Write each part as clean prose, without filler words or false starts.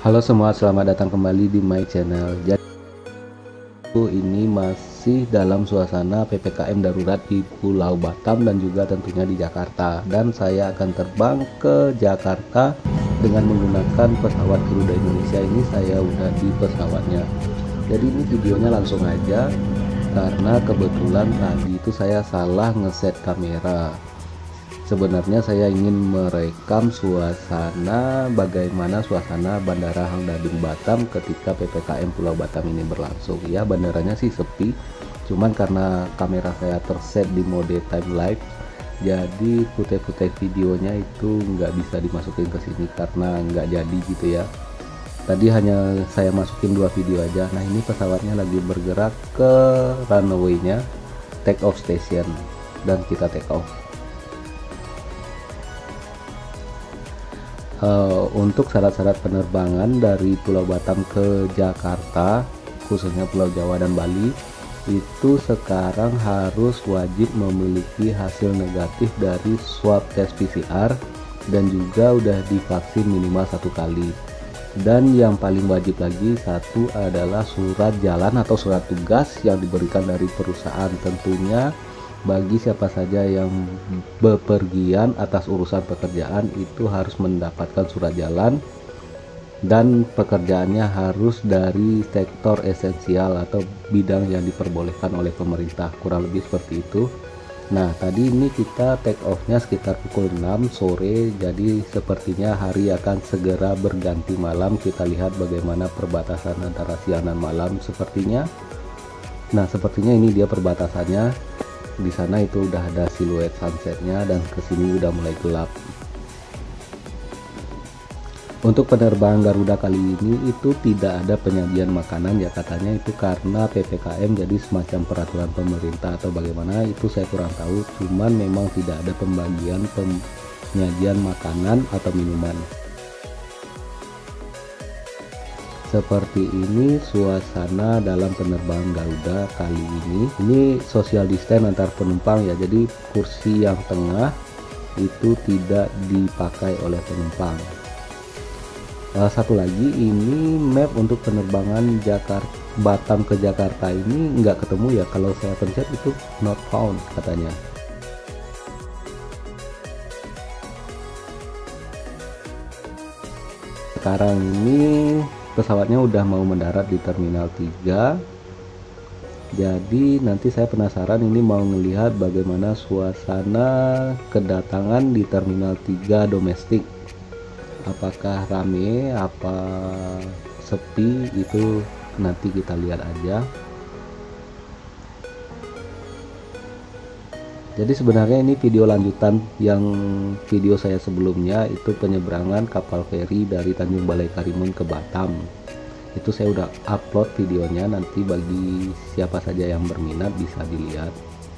Halo semua, selamat datang kembali di my channel. Jadi ini masih dalam suasana PPKM darurat di Pulau Batam dan juga tentunya di Jakarta. Dan saya akan terbang ke Jakarta dengan menggunakan pesawat Garuda Indonesia. Ini saya udah di pesawatnya. Jadi ini videonya langsung aja karena kebetulan tadi itu saya salah ngeset kamera. Sebenarnya saya ingin merekam suasana bagaimana suasana Bandara Hang Nadiem Batam ketika PPKM Pulau Batam ini berlangsung. Ya, bandaranya sih sepi, cuman karena kamera saya terset di mode time lapse, jadi footage videonya itu nggak bisa dimasukin ke sini karena nggak jadi gitu ya. Tadi hanya saya masukin 2 video aja. Nah, ini pesawatnya lagi bergerak ke runway-nya, take off station, dan kita take off. Untuk syarat-syarat penerbangan dari Pulau Batam ke Jakarta, khususnya Pulau Jawa dan Bali, itu sekarang harus wajib memiliki hasil negatif dari swab tes PCR dan juga udah divaksin minimal 1 kali. Dan yang paling wajib lagi satu adalah surat jalan atau surat tugas yang diberikan dari perusahaan. Tentunya bagi siapa saja yang bepergian atas urusan pekerjaan itu harus mendapatkan surat jalan, dan pekerjaannya harus dari sektor esensial atau bidang yang diperbolehkan oleh pemerintah, kurang lebih seperti itu. Nah, tadi ini kita take off-nya sekitar pukul 6 sore, jadi sepertinya hari akan segera berganti malam. Kita lihat bagaimana perbatasan antara siang dan malam sepertinya. Nah, sepertinya ini dia perbatasannya. Di sana itu udah ada siluet sunsetnya dan kesini udah mulai gelap. Untuk penerbangan Garuda kali ini itu tidak ada penyajian makanan ya, katanya itu karena PPKM, jadi semacam peraturan pemerintah atau bagaimana itu saya kurang tahu, cuman memang tidak ada pembagian penyajian makanan atau minuman. Seperti ini suasana dalam penerbangan Garuda kali ini. Ini social distance antar penumpang ya, jadi kursi yang tengah itu tidak dipakai oleh penumpang. Satu lagi, ini map untuk penerbangan Batam ke Jakarta ini nggak ketemu ya, kalau saya pencet itu not found katanya. Sekarang ini pesawatnya udah mau mendarat di Terminal 3. Jadi nanti saya penasaran ini mau melihat bagaimana suasana kedatangan di Terminal 3 domestik. Apakah rame, apa sepi, itu nanti kita lihat aja. Jadi sebenarnya ini video lanjutan yang video saya sebelumnya, itu penyeberangan kapal feri dari Tanjung Balai Karimun ke Batam. Itu saya udah upload videonya, nanti bagi siapa saja yang berminat bisa dilihat.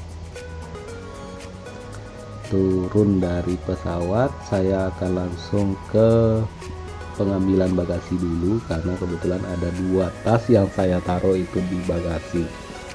Turun dari pesawat, saya akan langsung ke pengambilan bagasi dulu karena kebetulan ada 2 tas yang saya taruh itu di bagasi.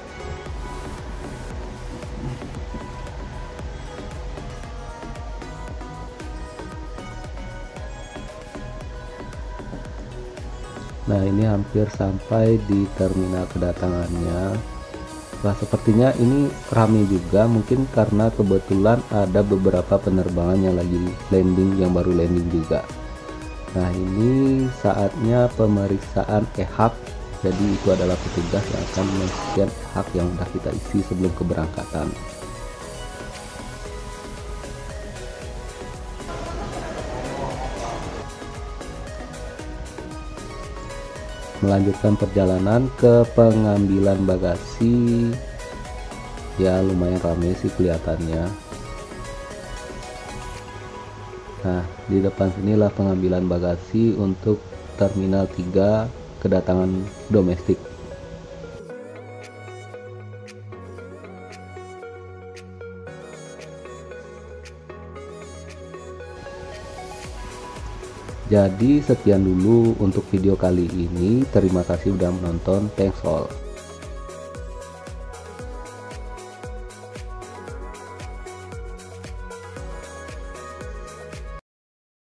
Nah, ini hampir sampai di terminal kedatangannya. Wah, sepertinya ini ramai juga, mungkin karena kebetulan ada beberapa penerbangan yang lagi landing, yang baru landing juga. Nah, ini saatnya pemeriksaan e-hak. Jadi itu adalah petugas yang akan men-scan e-hak yang sudah kita isi sebelum keberangkatan. Melanjutkan perjalanan ke pengambilan bagasi. Ya, lumayan ramai sih kelihatannya. Nah, di depan sinilah pengambilan bagasi untuk Terminal 3 kedatangan domestik. Jadi sekian dulu untuk video kali ini. Terima kasih sudah menonton. Thanks all.